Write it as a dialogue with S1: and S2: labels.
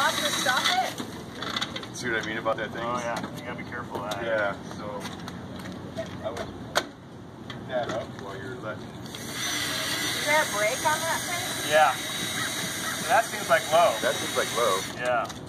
S1: have to stop it?
S2: See what I mean about that thing?
S3: Oh yeah, you gotta be careful of that.
S2: Yeah, so I would pick that up while you're letting.
S1: Is there a brake on that thing?
S3: Yeah. So that seems like low.
S2: That seems like low.
S3: Yeah.